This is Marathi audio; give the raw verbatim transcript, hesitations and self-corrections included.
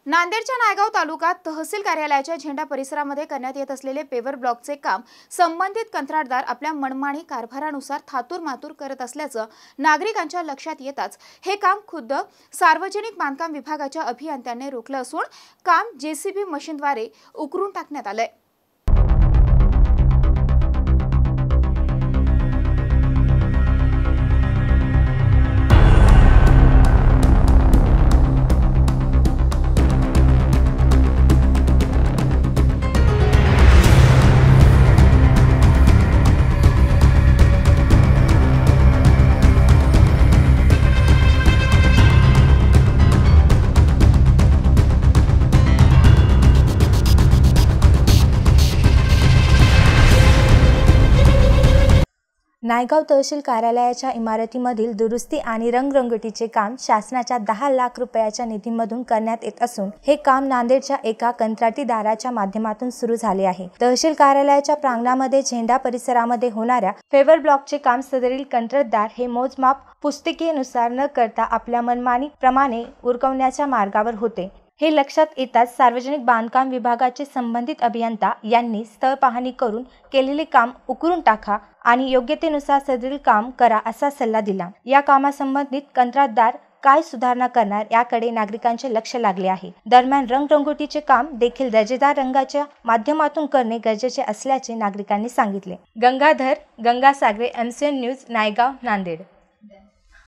नांदेडच्या नायगाव तालुक्यात तहसील कार्यालयाच्या झेंडा परिसरामध्ये करण्यात येत असलेले पेवर ब्लॉकचे काम संबंधित कंत्राटदार आपल्या मनमानी कारभारानुसार थातूर मातूर करत असल्याचं नागरिकांच्या लक्षात येताच हे काम खुद्द सार्वजनिक बांधकाम विभागाच्या अभियंत्यांनी रोखलं असून काम जेसीबी मशीनद्वारे उकरून टाकण्यात आलंय। नायगाव तहसील कार्यालयाच्या इमारतीमधील दुरुस्ती आणि रंगरंगोटीचे काम शासनाच्या दहा लाख रुपयाच्या निधीमधून करण्यात येत असून हे काम नांदेडच्या एका कंत्राटीदाराच्या माध्यमातून सुरू झाले आहे। तहसील कार्यालयाच्या प्रांगणामध्ये झेंडा परिसरामध्ये होणाऱ्या फेवर ब्लॉकचे काम सदरील कंत्राटदार हे मोजमाप पुस्तिकेनुसार न करता आपल्या मनमानी प्रमाणे उरकवण्याच्या मार्गावर होते। हे लक्षात येताच सार्वजनिक बांधकाम विभागाचे संबंधित अभियंता यांनी स्थळ पाहणी करून केलेले काम उकरून टाका आणि योग्यतेनुसार सदरील काम करा असा सल्ला दिला। या कामासंबंधित कंत्राटदार काय सुधारणा करणार याकडे नागरिकांचे लक्ष लागले आहे। दरम्यान रंगरंगोटीचे काम देखील दर्जेदार रंगाच्या माध्यमातून करणे गरजेचे असल्याचे नागरिकांनी सांगितले। Gangadhar Gangasagare, MCN news, Naigaon, Nanded.